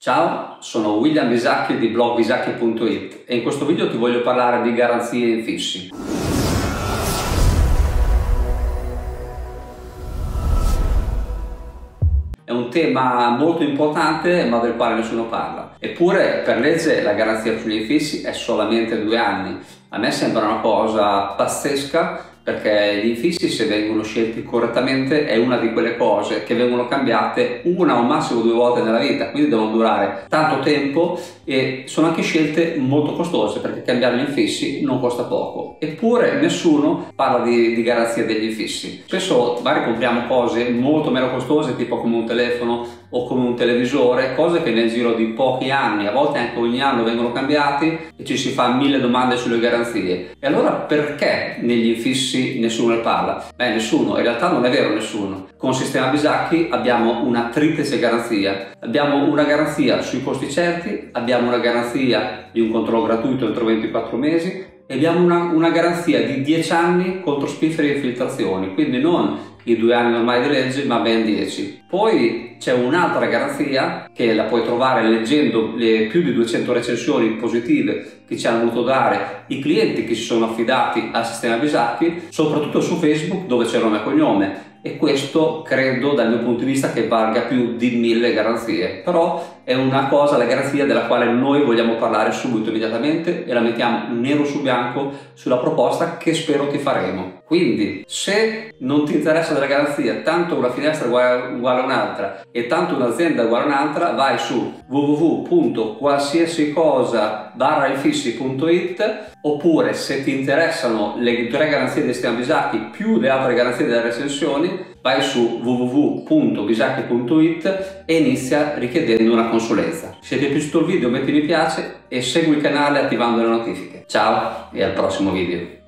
Ciao, sono William Bisacchi di blog bisacchi.it e in questo video ti voglio parlare di garanzie infissi. È un tema molto importante ma del quale nessuno parla. Eppure per legge la garanzia sugli infissi è solamente 2 anni. A me sembra una cosa pazzesca, perché gli infissi, se vengono scelti correttamente, è una di quelle cose che vengono cambiate 1 o massimo 2 volte nella vita, quindi devono durare tanto tempo e sono anche scelte molto costose, perché cambiare gli infissi non costa poco. Eppure nessuno parla di garanzia degli infissi. Spesso magari compriamo cose molto meno costose, tipo come un telefono o come un televisore, cose che nel giro di pochi anni, a volte anche ogni anno, vengono cambiati e ci si fa 1000 domande sulle garanzie. E allora perché negli infissi nessuno ne parla? Beh, nessuno, in realtà non è vero nessuno. Con Sistema Bisacchi abbiamo una triplice garanzia. Abbiamo una garanzia sui costi certi, abbiamo una garanzia di un controllo gratuito entro 24 mesi e abbiamo una garanzia di 10 anni contro spifferi e infiltrazioni, quindi non i 2 anni normali di legge, ma ben 10. Poi c'è un'altra garanzia che la puoi trovare leggendo le più di 200 recensioni positive che ci hanno voluto dare i clienti che si sono affidati al Sistema Bisacchi, soprattutto su Facebook, dove c'è nome e cognome. E questo credo, dal mio punto di vista, che valga più di 1000 garanzie. Però è una cosa, la garanzia, della quale noi vogliamo parlare subito, immediatamente, e la mettiamo nero su bianco sulla proposta che spero ti faremo. Quindi, se non ti interessa della garanzia, tanto una finestra uguale a un'altra e tanto un'azienda uguale a un'altra, vai su www.qualsiasicosa-infissi.it, oppure se ti interessano le 3 garanzie del Sistema Bisacchi più le altre garanzie delle recensioni, vai su www.bisacchi.it e inizia richiedendo una consulenza. Se ti è piaciuto il video, metti mi piace e segui il canale attivando le notifiche. Ciao e al prossimo video.